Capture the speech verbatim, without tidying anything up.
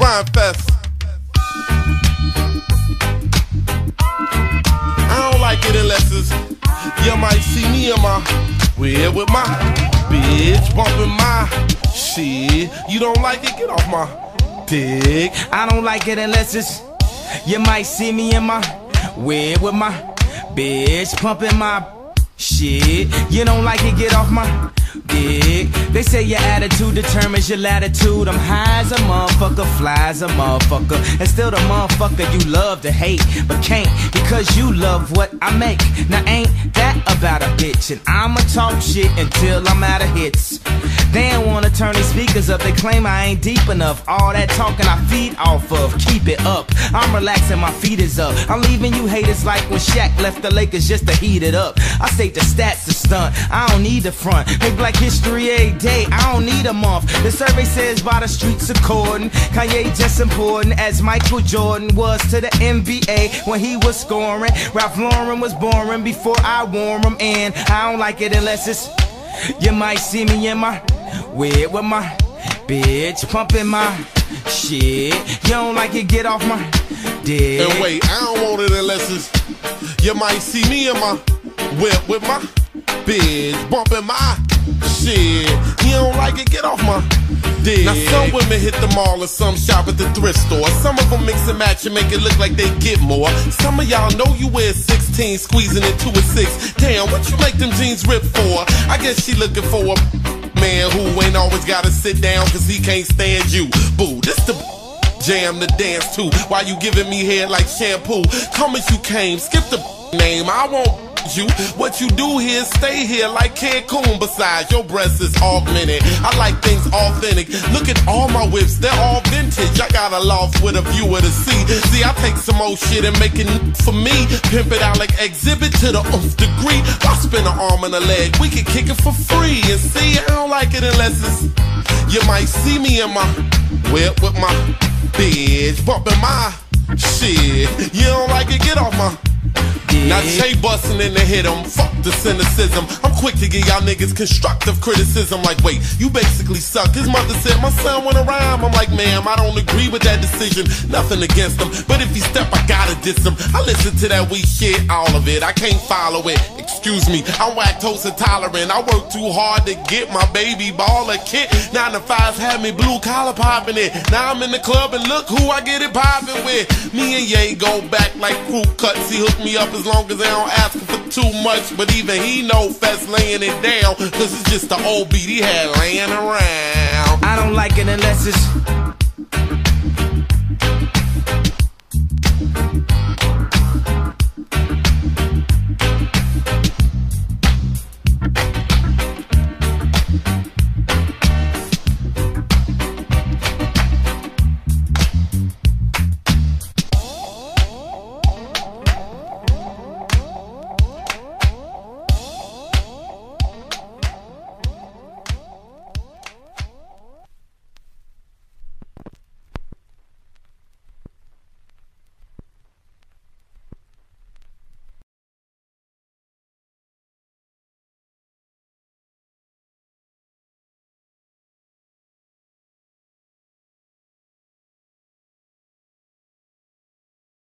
Rhyme Fest. I don't like it unless it's, you might see me in my where with my bitch bumping my shit. You don't like it? Get off my dick. I don't like it unless it's, you might see me in my where with my bitch pumping my shit. You don't like it? Get off my dick. They say your attitude determines your latitude. I'm high as a motherfucker, fly as a motherfucker, and still the motherfucker you love to hate, but can't because you love what I make. Now ain't that about a bitch? And I'ma talk shit until I'm out of hits. They don't wanna turn these speakers up, they claim I ain't deep enough. All that talking I feed off of, keep it up. I'm relaxing, my feet is up. I'm leaving you haters like when Shaq left the Lakers just to heat it up. I state the stats to stunt, I don't need the front. Make Black History every day, I don't need a month. The survey says by the streets according, Kanye just important as Michael Jordan was to the N B A when he was scoring. Ralph Lauren was boring before I wore him, and I don't like it unless it's, you might see me in my where with my bitch pumping my shit. You don't like it? Get off my dick. And wait, I don't want it unless it's, you might see me in my whip with my bitch bumping my shit. You don't like it? Get off my dick. Now some women hit the mall and some shop at the thrift store. Some of them mix and match and make it look like they get more. Some of y'all know you wear sixteen, squeezing into a six. Damn, what you make them jeans rip for? I guess she looking for a man who ain't always gotta sit down cause he can't stand you. Boo, this the jam to dance to while you giving me head like shampoo. Come as you came, skip the name, I won't you. What you do here, stay here like Cancun. Besides, your breasts is augmented. I like things authentic. Look at all my whips, they're all vintage. I got a loft with a view of the sea. See, I take some old shit and make it for me. Pimp it out like Exhibit to the nth degree. I spin an arm and a leg, we can kick it for free. And see, I don't like it unless it's, you might see me in my whip with my bitch bumping my shit. You don't like it? Get off my. Now Jay bustin' in to hit him, fuck the cynicism. I'm quick to give y'all niggas constructive criticism. Like, wait, you basically suck. His mother said my son wanna rhyme. I'm like, ma'am, I don't agree with that decision. Nothing against him, but if he step, I gotta diss him. I listen to that weak shit, all of it. I can't follow it. Excuse me, I'm lactose intolerant. I work too hard to get my baby baller kit. Nine to fives had me blue collar popping it. Now I'm in the club and look who I get it popping with. Me and Ye go back like fruit cuts. He hooked me up as long as they don't ask for too much. But even he know Fest laying it down, cause it's just the old beat he had laying around. I don't like it unless it's